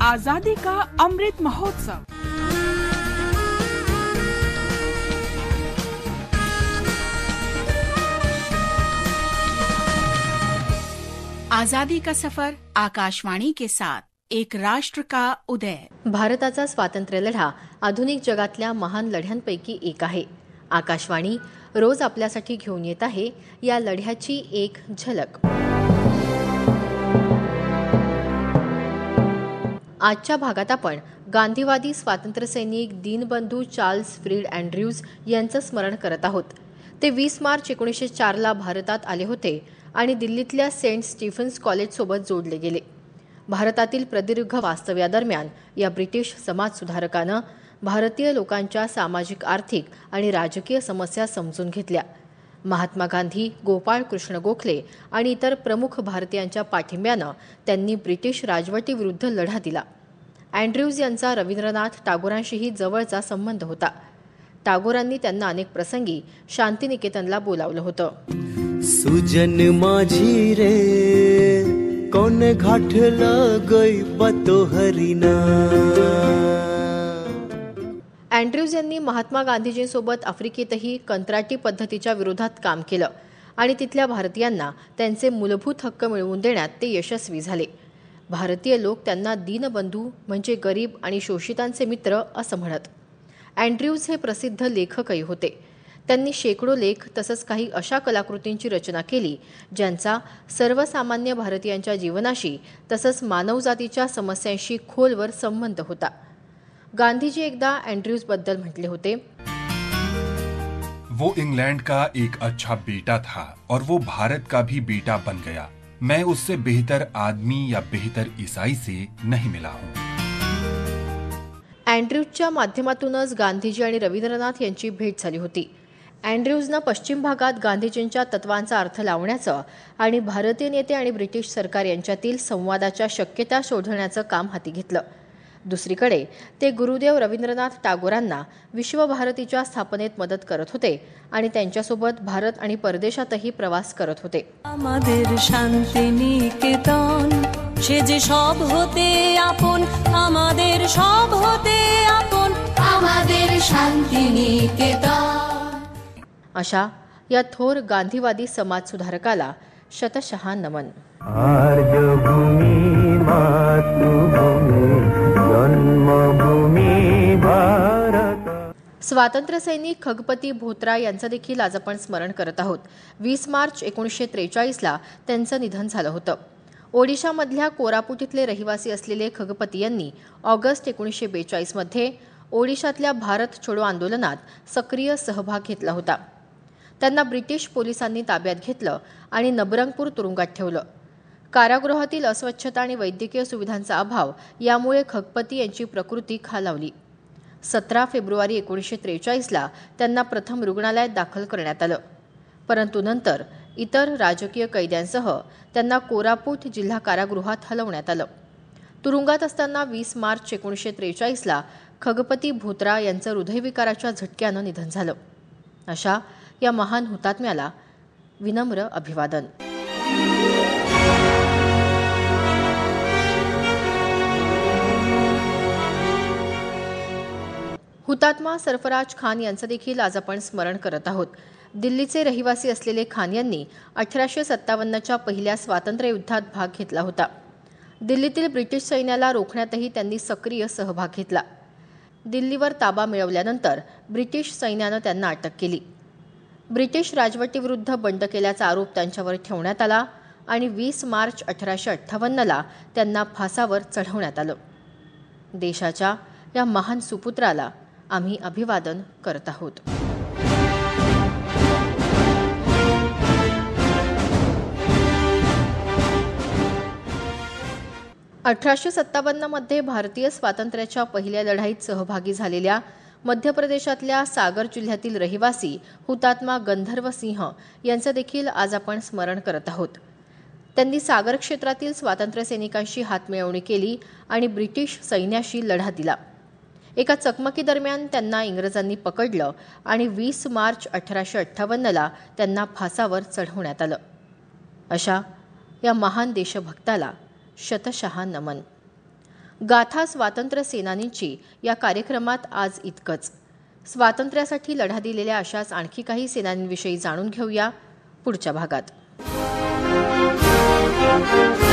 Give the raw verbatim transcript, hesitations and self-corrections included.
आजादी का अमृत महोत्सव। आजादी का सफर आकाशवाणी के साथ, एक राष्ट्र का उदय। भारताचा स्वातंत्र्य लढा आधुनिक जगातल्या महान लढ्यांपैकी एक आहे। आकाशवाणी रोज आपल्यासाठी घेऊन येत आहे या लढ्याची एक झलक। आजच्या भागात आपण गांधीवादी स्वातंत्र्य सैनिक दीनबंधू चार्ल्स फ्रीड अँड्र्यूज यांचं स्मरण करत आहोत। ते वीस मार्च एकोणीसशे चार ला भारतात आले होते आणि दिल्लीतल्या सेंट स्टीफन्स कॉलेज सोबत जोडले गेले। भारतातील प्रदीर्घ वास्तव्यादरम्यान या ब्रिटिश समाजसुधारकानं भारतीय लोकांच्या सामाजिक आर्थिक आणि राजकीय समस्या समजून घेतल्या। महात्मा गांधी, गोपाळ कृष्ण गोखले आणि इतर प्रमुख भारतीयांच्या पाठिंब्यानं त्यांनी ब्रिटिश राजवटीविरुद्ध लढा दिला। अँड्र्यूज यांचा रवींद्रनाथ टागोरांशीही जवळचा संबंध होता। टागोरांनी त्यांना अनेक प्रसंगी शांतिनिकेतनला बोलावलं होतं। सुजन माझी रे कोण घाटलं गई बतो हरिना। अँड्र्यूज यांनी महात्मा गांधीजींसोबत आफ्रिकेतही कंत्राटी पद्धतीच्या विरोधात काम केलं आणि तिथल्या भारतीयांना त्यांचे मूलभूत हक्क मिळवून देण्यात ते यशस्वी झाले। भारतीय लोक त्यांना दीनबंधू म्हणजे गरीब आणि शोषितांचे मित्र असं म्हणत। अँड्र्यूज हे प्रसिद्ध लेखकही होते। त्यांनी शेकडो लेख तसंच काही अशा कलाकृतींची रचना केली ज्यांचा सर्वसामान्य भारतीयांच्या जीवनाशी तसंच मानवजातीच्या समस्यांशी खोलवर संबंध होता। गांधीजी एकदा अँड्र्यूज बद्दल म्हटले होते, वो इंग्लैंड का एक अच्छा बेटा था और वो भारत का भी बेटा बन गया। मैं उससे बेहतर आदमी या बेहतर ईसाई से नहीं मिला हूँ। अँड्र्यूजच्या माध्यमातूनच गांधीजी आणि रवींद्रनाथ यांची भेट झाली होती। अँड्र्यूजनं पश्चिम भागात गांधीजींच्या तत्वांचा अर्थ लावण्याचं आणि भारतीय नेते आणि ब्रिटिश सरकार यांच्यातील संवादाच्या शक्यता शोधण्याचं काम हाती घेतलं। दुसरीकडे ते गुरुदेव रवींद्रनाथ टागोरांना विश्वभारतीच्या स्थापनेत मदत करत होते आणि त्यांच्यासोबत भारत आणि परदेशातही प्रवास करत होते। আমাদের শান্তিনিকেতন সে যে সব হতে আপন, আমাদের সব হতে আপন, আমাদের শান্তিনিকেতন। अशा या थोर गांधीवादी समाजसुधारकाला शतशः नमन। आर्यभूमी मातृभूमी जन्मभूमी भारत। स्वातंत्र्य सैनिक खगपती भोत्रा यांचं देखील आज आपण स्मरण करत आहोत। वीस मार्च एकोणीसशे त्रेचाळीस ला त्यांचं निधन झालं होतं। ओडिशामधल्या कोरापुट इथले रहिवासी असलेले खगपती यांनी ऑगस्ट एकोणीसशे बेचाळीस मध्ये ओडिशातल्या भारत छोडो आंदोलनात सक्रिय सहभाग घेतला होता। त्यांना ब्रिटिश पोलिसांनी ताब्यात घेतलं आणि नबरंगपूर तुरुंगात ठेवलं। कारागृहातील अस्वच्छता आणि वैद्यकीय सुविधांचा अभाव यामुळे खगपती यांची प्रकृती खालावली। सतरा फेब्रुवारी एकोणीसशे त्रेचाळीस ला त्यांना प्रथम रुग्णालयात दाखल करण्यात आलं, परंतु नंतर इतर राजकीय कैद्यांसह त्यांना कोरापूट जिल्हा कारागृहात हलवण्यात आलं। तुरुंगात असताना वीस मार्च एकोणीसशे त्रेचाळीस ला खगपती भोत्रा यांचं हृदयविकाराच्या झटक्यानं निधन झालं। अशा या महान हुतात्म्याला विनम्र अभिवादन। हुतात्मा सरफराज खान यांचं देखील आज आपण स्मरण करत आहोत। दिल्लीचे रहिवासी असलेले खान यांनी अठराशे सत्तावन्नच्या पहिल्या स्वातंत्र्य युद्धात भाग घेतला होता। दिल्लीतील ब्रिटिश सैन्याला रोखण्यातही त्यांनी सक्रिय सहभाग घेतला। दिल्लीवर ताबा मिळवल्यानंतर ब्रिटिश सैन्यानं त्यांना अटक केली। ब्रिटिश राजवटीविरुद्ध बंड केल्याचा आरोप त्यांच्यावर ठेवण्यात आला आणि वीस मार्च अठराशे अठ्ठावन्नला त्यांना फासावर चढवण्यात आलं। देशाच्या या महान सुपुत्राला आम्ही अभिवादन करत आहोत। अठराशे सत्तावन्न मध्ये भारतीय स्वातंत्र्याच्या पहिल्या लढाईत सहभागी झालेल्या मध्य प्रदेशातल्या सागर जिल्ह्यातील रहिवासी हुतात्मा गंधर्व सिंह यांचं देखील आज आपण स्मरण करत आहोत। त्यांनी सागर क्षेत्रातील स्वातंत्र्य सैनिकांशी हातमिळवणी केली आणि ब्रिटिश सैन्याशी लढा दिला। एका चकमकीदरम्यान त्यांना इंग्रजांनी पकडलं आणि वीस मार्च अठराशे अठ्ठावन्नला त्यांना फासावर चढवण्यात आलं। अशा या महान देशभक्ताला शतशः नमन। गाथा स्वातंत्र्य सेनानींची या कार्यक्रमात आज इतकंच. स्वातंत्र्यासाठी लढा दिलेल्या अशाच आणखी काही सेनानींविषयी जाणून घेऊया पुढच्या भागात.